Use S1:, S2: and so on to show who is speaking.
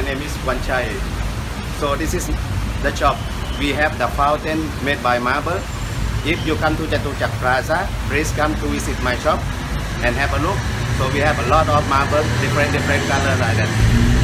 S1: name is Wanchai. So this is the shop. We have the fountain made by marble. If you come to Chatuchak Plaza, please come to visit my shop and have a look. So we have a lot of marble, different colors like that.